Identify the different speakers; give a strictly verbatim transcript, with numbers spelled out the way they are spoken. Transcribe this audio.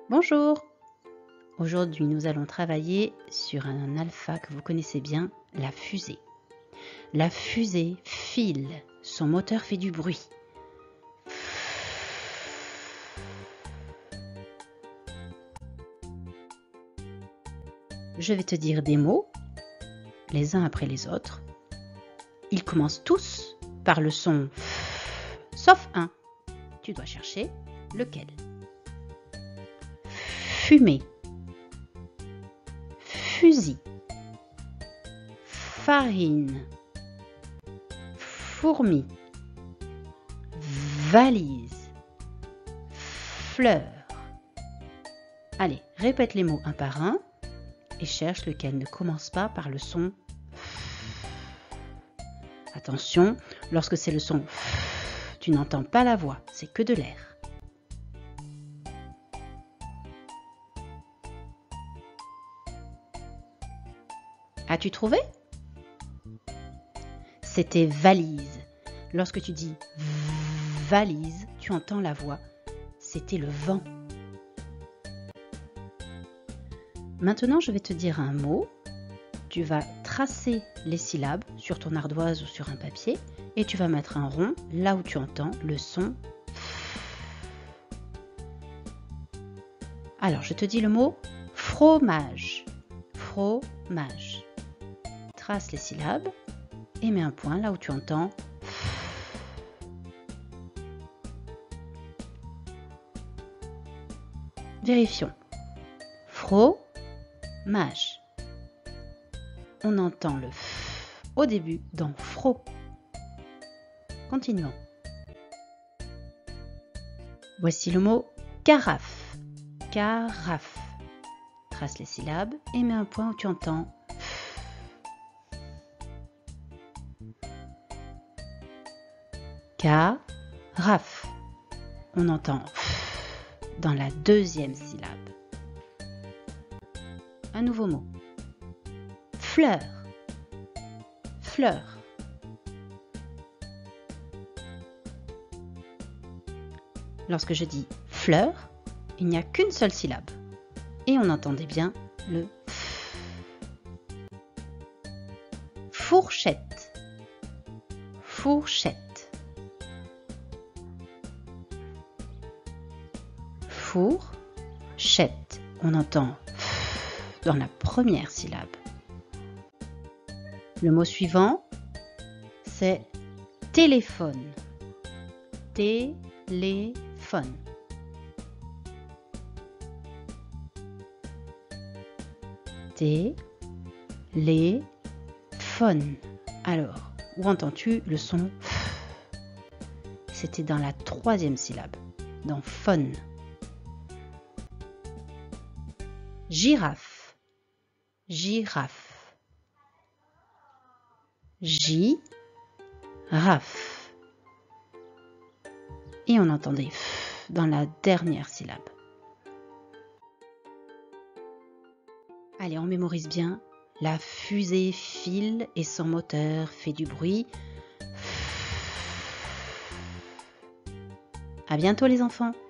Speaker 1: Bonjour! Aujourd'hui, nous allons travailler sur un alpha que vous connaissez bien, la fusée. La fusée file, son moteur fait du bruit. Je vais te dire des mots, les uns après les autres. Ils commencent tous par le son F, sauf un. Tu dois chercher lequel. Fumée, fusil, farine, fourmi, valise, fleur. Allez, répète les mots un par un et cherche lequel ne commence pas par le son F. Attention, lorsque c'est le son F, tu n'entends pas la voix, c'est que de l'air. As-tu trouvé? C'était valise. Lorsque tu dis valise, tu entends la voix. C'était le vent. Maintenant, je vais te dire un mot. Tu vas tracer les syllabes sur ton ardoise ou sur un papier et tu vas mettre un rond là où tu entends le son. Alors, je te dis le mot fromage. Fromage. Trace les syllabes et mets un point là où tu entends. Vérifions. Fromage. On entend le F au début dans fro. Continuons. Voici le mot carafe. Carafe. Trace les syllabes et mets un point où tu entends F. Carafe. On entend F dans la deuxième syllabe. Un nouveau mot. Fleur. Fleur. Lorsque je dis fleur, il n'y a qu'une seule syllabe. Et on entendait bien le F. Fourchette. Fourchette. Fourchette. On entend F dans la première syllabe. Le mot suivant, c'est téléphone. Téléphone. Téléphone. Alors, où entends-tu le son F? C'était dans la troisième syllabe, dans phone. Girafe. Girafe. Girafe. Et on entendait F dans la dernière syllabe. Allez, on mémorise bien. La fusée file et son moteur fait du bruit. À bientôt les enfants!